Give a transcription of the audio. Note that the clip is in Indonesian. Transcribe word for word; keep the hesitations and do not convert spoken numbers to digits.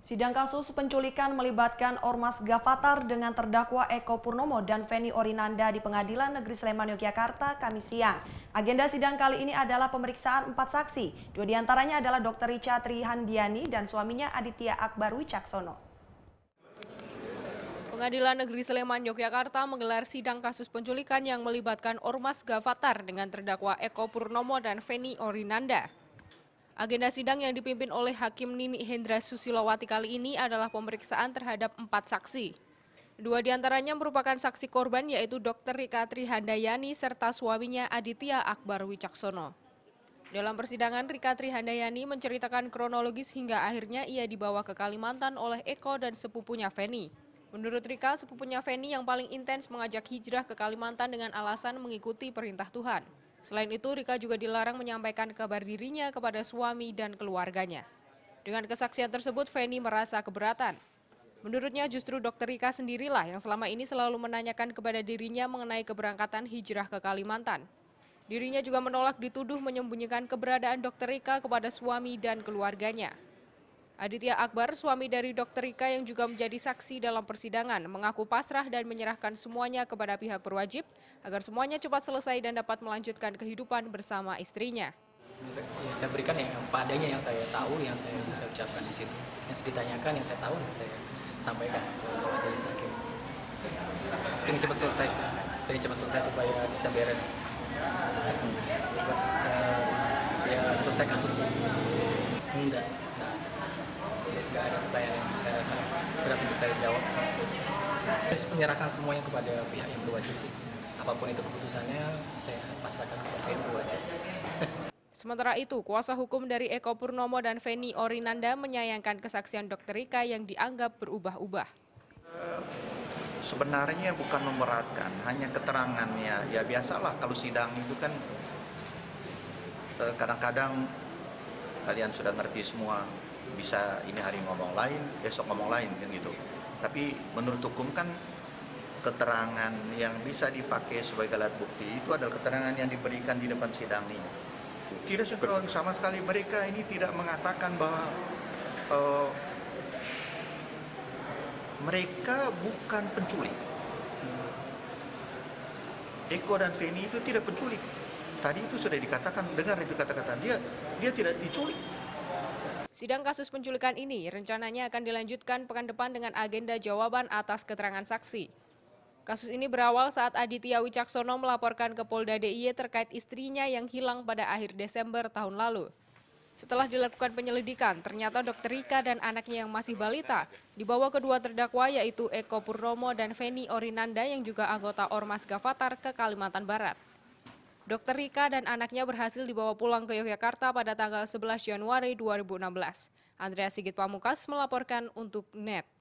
Sidang kasus penculikan melibatkan Ormas Gavatar dengan terdakwa Eko Purnomo dan Feni Orinanda di Pengadilan Negeri Sleman, Yogyakarta, Kamis siang. Agenda sidang kali ini adalah pemeriksaan empat saksi. Dua diantaranya adalah dokter Richa Trihandiani dan suaminya Aditya Akbar Wicaksono. Pengadilan Negeri Sleman, Yogyakarta menggelar sidang kasus penculikan yang melibatkan Ormas Gavatar dengan terdakwa Eko Purnomo dan Feni Orinanda. Agenda sidang yang dipimpin oleh Hakim Nini Hendra Susilowati kali ini adalah pemeriksaan terhadap empat saksi. Dua diantaranya merupakan saksi korban yaitu dokter Richa Trihandayani serta suaminya Aditya Akbar Wicaksono. Dalam persidangan, Richa Trihandayani menceritakan kronologis hingga akhirnya ia dibawa ke Kalimantan oleh Eko dan sepupunya Feni. Menurut Richa, sepupunya Feni yang paling intens mengajak hijrah ke Kalimantan dengan alasan mengikuti perintah Tuhan. Selain itu, Richa juga dilarang menyampaikan kabar dirinya kepada suami dan keluarganya. Dengan kesaksian tersebut, Feni merasa keberatan. Menurutnya justru dokter Richa sendirilah yang selama ini selalu menanyakan kepada dirinya mengenai keberangkatan hijrah ke Kalimantan. Dirinya juga menolak dituduh menyembunyikan keberadaan dokter Richa kepada suami dan keluarganya. Aditya Akbar, suami dari dokter Richa yang juga menjadi saksi dalam persidangan, mengaku pasrah dan menyerahkan semuanya kepada pihak berwajib agar semuanya cepat selesai dan dapat melanjutkan kehidupan bersama istrinya. Ya, saya berikan yang padanya yang saya tahu, yang saya bisa ucapkan di situ. Yang ditanyakan, yang saya tahu, yang saya sampaikan ke majelis hakim. Pengen cepat selesai, pengen cepat selesai supaya bisa beres. Ya selesai kasusnya. Enggak. Nggak ada pertanyaan yang saya rasa berat untuk saya jawab. Terus menyerahkan semuanya kepada pihak yang berwajib sih. Apapun itu keputusannya, saya pasrahkan kepada yang berwajib. Sementara itu, kuasa hukum dari Eko Purnomo dan Feni Orinanda menyayangkan kesaksian dokter Richa yang dianggap berubah-ubah. Sebenarnya bukan memberatkan, hanya keterangannya. Ya biasalah kalau sidang itu kan kadang-kadang kalian sudah ngerti semua. Bisa ini hari ngomong lain, besok ngomong lain kan gitu. Tapi menurut hukum kan keterangan yang bisa dipakai sebagai alat bukti itu adalah keterangan yang diberikan di depan sidang ini. Tidak sinkron sama sekali, mereka ini tidak mengatakan bahwa uh, mereka bukan penculik. Eko dan Feni itu tidak penculik. Tadi itu sudah dikatakan, dengar itu kata-kata dia, dia tidak diculik. Sidang kasus penculikan ini rencananya akan dilanjutkan pekan depan dengan agenda jawaban atas keterangan saksi. Kasus ini berawal saat Aditya Wicaksono melaporkan ke Polda D I Y terkait istrinya yang hilang pada akhir Desember tahun lalu. Setelah dilakukan penyelidikan, ternyata dokter Richa dan anaknya yang masih balita dibawa kedua terdakwa yaitu Eko Purnomo dan Feni Orinanda yang juga anggota Ormas Gavatar ke Kalimantan Barat. dokter Richa dan anaknya berhasil dibawa pulang ke Yogyakarta pada tanggal sebelas Januari dua ribu enam belas. Andrea Sigit Pamukas melaporkan untuk N E T.